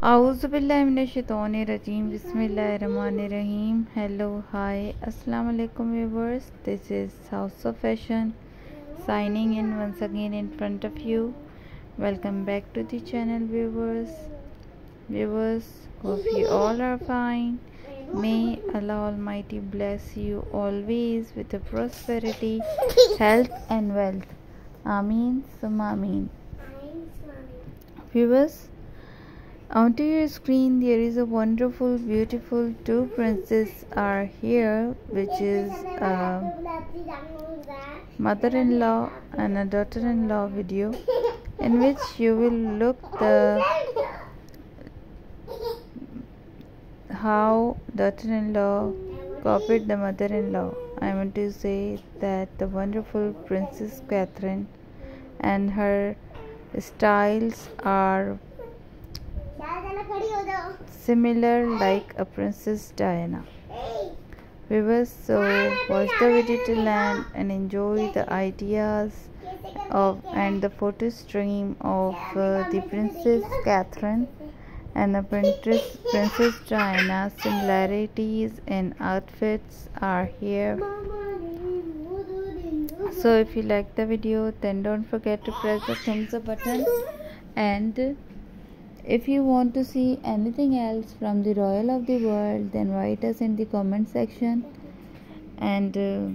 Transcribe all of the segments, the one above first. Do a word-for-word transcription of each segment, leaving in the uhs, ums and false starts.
Auzubillahiminash-shaytanir-rajeem. Bismillahir-rahmanir-rahim. Hello, hi, assalamu alaikum viewers. This is House of Fashion signing in once again in front of you. Welcome back to the channel, viewers. Viewers, hope you all are fine. May Allah Almighty bless you always with the prosperity, health and wealth. Ameen summa ameen. Viewers, onto your screen there is a wonderful, beautiful two princesses are here, which is a mother-in-law and a daughter-in-law video, in which you will look the how daughter-in-law copied the mother-in-law. I want to say that the wonderful Princess Cathrine and her styles are similar like a Princess Diana. Viewers, so watch the video till end and enjoy the ideas of and the photo stream of uh, the Princess Cathrine and the Princess Princess Diana. Similarities in outfits are here. So if you like the video, then don't forget to press the thumbs up button, and if you want to see anything else from the royal of the world, then write us in the comment section, and uh,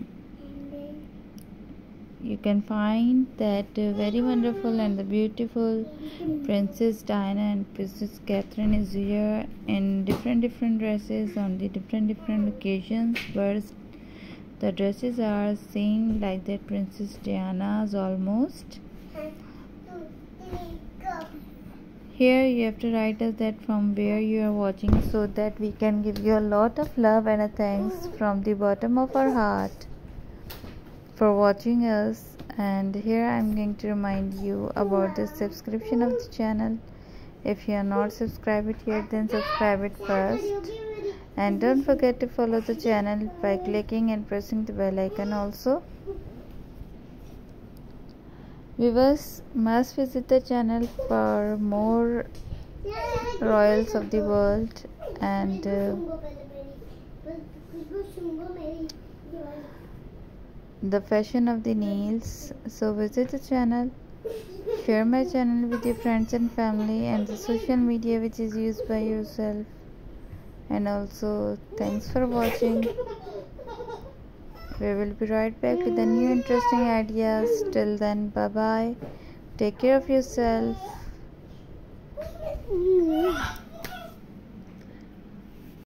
you can find that uh, very wonderful and the beautiful Princess Diana and Princess Cathrine is here in different different dresses on the different different occasions. First, the dresses are same like that Princess Diana's almost. Here you have to write us that from where you are watching, so that we can give you a lot of love and a thanks from the bottom of our heart for watching us. And here I am going to remind you about the subscription of the channel. If you are not subscribed yet, then subscribe it first, and don't forget to follow the channel by clicking and pressing the bell icon also. Viewers must visit the channel for more royals of the world and uh, the fashion of the nails. So visit the channel, share my channel with your friends and family and the social media which is used by yourself. And also thanks for watching. We will be right back with the new interesting ideas. Till then, bye bye. Take care of yourself.